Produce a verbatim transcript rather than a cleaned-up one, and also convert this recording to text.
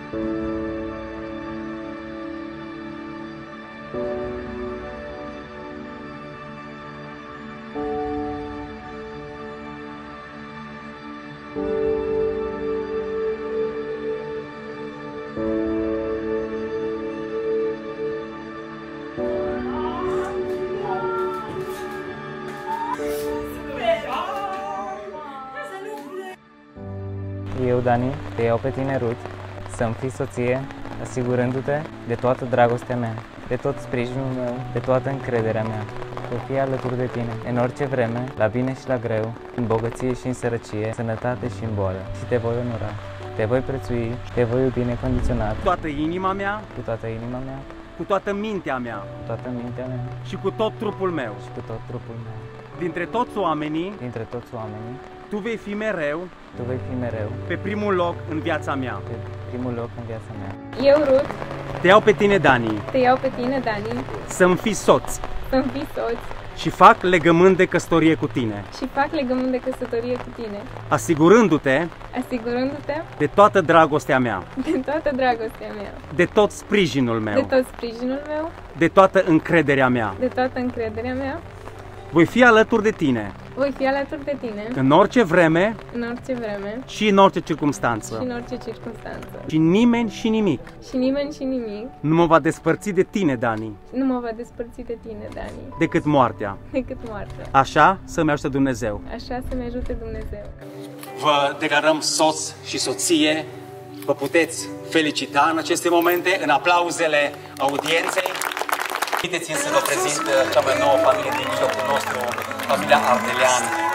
Eu, Dani, te iau pe tine, Ruth, să-mi fii soție, asigurându-te de toată dragostea mea, de tot sprijinul meu, de toată încrederea mea. Voi fi alături de tine, în orice vreme, la bine și la greu, în bogăție și în sărăcie, sănătate și în boală. Și te voi onora, te voi prețui, te voi iubi necondiționat. Cu toată inima mea, cu toată inima mea, cu toată mintea mea, cu toată mintea mea și cu tot trupul meu. și cu tot trupul meu. Dintre toți oamenii, Dintre toți oamenii, tu vei fi mereu tu vei fi mereu pe primul loc în viața mea. pe primul loc în viața mea. Eu, Ruth, Te iau pe tine, Dani, te iau pe tine, Dani, să-mi fii soț să-mi fii soț și fac legământ de căsătorie cu tine, și fac legământ de căsătorie cu tine, asigurându-te asigurându-te de toată dragostea mea, de toată dragostea mea, de tot sprijinul de meu, tot sprijinul meu, de toată încrederea mea. de toată încrederea mea. Voi fi alături de tine Voi fi alături de tine în orice vreme în orice vreme și în orice și circunstanță. în orice circunstanță. Și nimeni și nimic Și nimeni și nimic nu mă va despărți de tine, Dani, nu mă va despărți de tine, Dani, decât moartea. decât moartea. Așa să-mi ajute Dumnezeu. Așa să-mi ajute Dumnezeu. Vă declarăm soț și soție. Vă puteți felicita în aceste momente, în aplauzele audienței. Permiteți-mi să vă prezint cea mai nouă familie din mijlocul nostru, familia Ardelean.